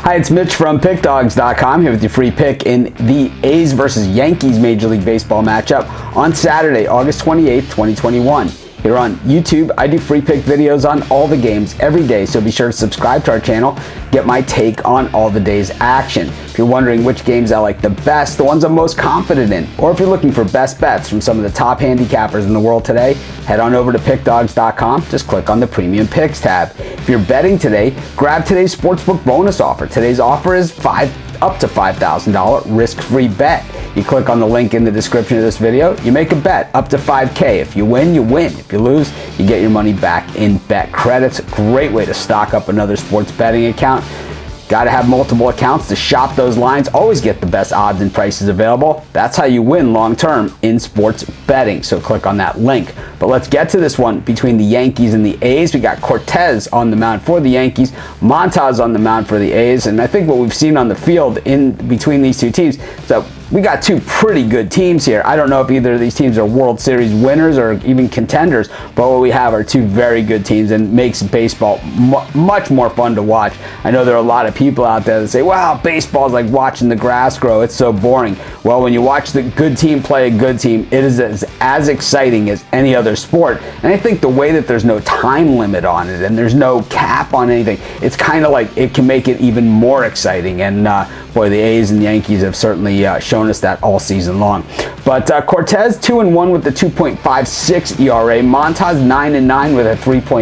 Hi, it's Mitch from PickDawgz.com here with your free pick in the A's versus Yankees Major League Baseball matchup on Saturday, August 28th, 2021. Here on YouTube, I do free pick videos on all the games every day, so be sure to subscribe to our channel, get my take on all the day's action. If you're wondering which games I like the best, the ones I'm most confident in, or if you're looking for best bets from some of the top handicappers in the world today, head on over to PickDawgz.com, just click on the Premium Picks tab. If you're betting today, grab today's Sportsbook bonus offer. Today's offer is up to $5,000 risk-free bet. You click on the link in the description of this video, you make a bet up to $5K. If you win, you win. If you lose, you get your money back in bet credits. Great way to stock up another sports betting account. Got to have multiple accounts to shop those lines. Always get the best odds and prices available. That's how you win long term in sports betting. So click on that link. But let's get to this one between the Yankees and the A's. We got Cortes on the mound for the Yankees, Montas on the mound for the A's. And I think what we've seen on the field in between these two teams, so we got two pretty good teams here. I don't know if either of these teams are World Series winners or even contenders, but what we have are two very good teams and makes baseball much more fun to watch. I know there are a lot of people out there that say, wow, baseball is like watching the grass grow. It's so boring. Well, when you watch the good team play a good team, it is as exciting as any other sport. And I think the way that there's no time limit on it and there's no cap on anything, it's kind of like it can make it even more exciting. And boy, the A's and the Yankees have certainly shown us that all season long. But Cortes 2-1 with the 2.56 ERA. Montas 9-9 with a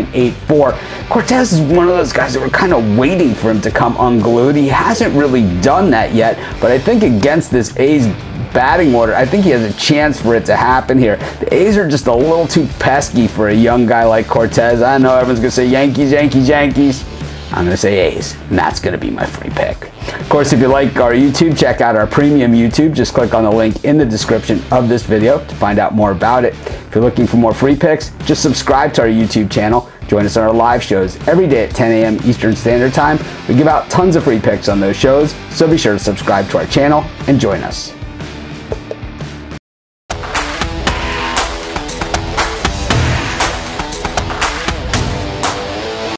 3.84. Cortes is one of those guys that we're kind of waiting for him to come unglued. He hasn't really done that yet, but I think against this A's batting order, I think he has a chance for it to happen here. The A's are just a little too pesky for a young guy like Cortes. I know everyone's going to say Yankees, Yankees, Yankees. I'm going to say A's, and that's going to be my free pick. Of course, if you like our YouTube, check out our premium YouTube. Just click on the link in the description of this video to find out more about it. If you're looking for more free picks, just subscribe to our YouTube channel. Join us on our live shows every day at 10 a.m. Eastern Standard Time. We give out tons of free picks on those shows, so be sure to subscribe to our channel and join us.